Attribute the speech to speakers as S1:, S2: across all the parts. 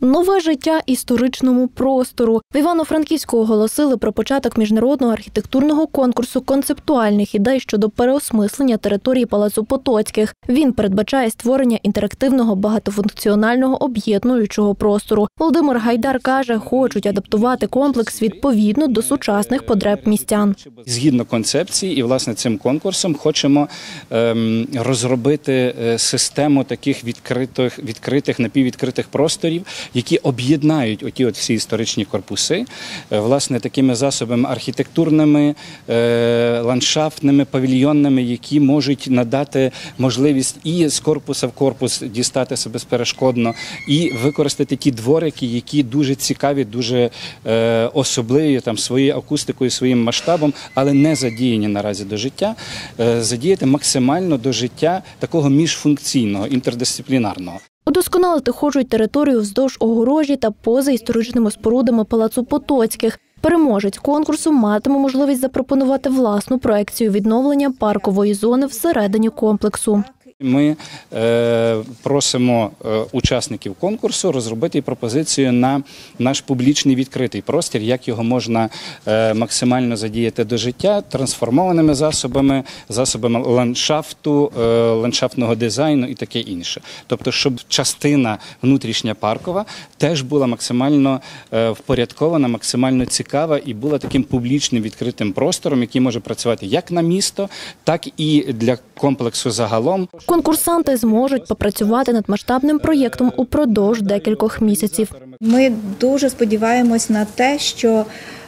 S1: Нове життя історичному простору. В Івано-Франківську оголосили про початок міжнародного архітектурного конкурсу концептуальних ідей щодо переосмислення території Палацу Потоцьких. Він передбачає створення інтерактивного багатофункціонального об'єднуючого простору. Володимир Гайдар каже, хочуть адаптувати комплекс відповідно до сучасних потреб містян.
S2: Згідно концепції і, власне, цим конкурсом хочемо розробити систему таких відкритих, напіввідкритих просторів, які об'єднають всі історичні корпуси, власне, такими засобами архітектурними, ландшафтними, павільйонними, які можуть надати можливість і з корпуса в корпус дістатися безперешкодно, і використати ті дворики, які дуже цікаві, дуже особливі своєю акустикою, своїм масштабом, але не задіяні наразі до життя, задіяти максимально до життя такого міжфункційного, інтердисциплінарного.
S1: Удосконалити хочуть територію вздовж огорожі та поза історичними спорудами Палацу Потоцьких. Переможець конкурсу матиме можливість запропонувати власну проекцію відновлення паркової зони всередині комплексу.
S2: Ми просимо учасників конкурсу розробити пропозицію на наш публічний відкритий простір, як його можна максимально задіяти до життя трансформованими засобами ландшафту, ландшафтного дизайну і таке інше. Тобто, щоб частина внутрішня паркова теж була максимально впорядкована, максимально цікава і була таким публічним відкритим простором, який може працювати як на місто, так і для комплексу загалом.
S1: Конкурсанти зможуть попрацювати над масштабним проєктом упродовж декількох місяців.
S3: Ми дуже сподіваємось на те, що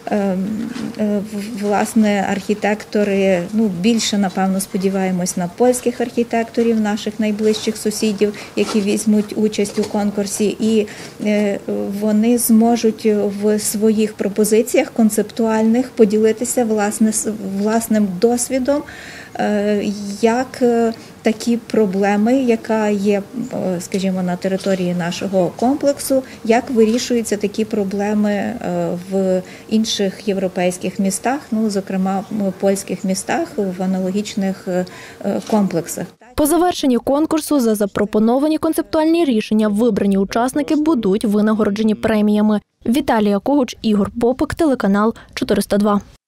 S3: власне архітектори, більше, напевно, сподіваємось на польських архітекторів, наших найближчих сусідів, які візьмуть участь у конкурсі, і вони зможуть в своїх пропозиціях концептуальних поділитися власним досвідом, як такі проблеми, яка є, скажімо, на території нашого комплексу, як вирішуються такі проблеми в інших європейських містах, зокрема в польських містах, в аналогічних комплексах.
S1: По завершенні конкурсу за запропоновані концептуальні рішення вибрані учасники будуть винагороджені преміями. Віталія Когуч, Ігор Попик, телеканал 402.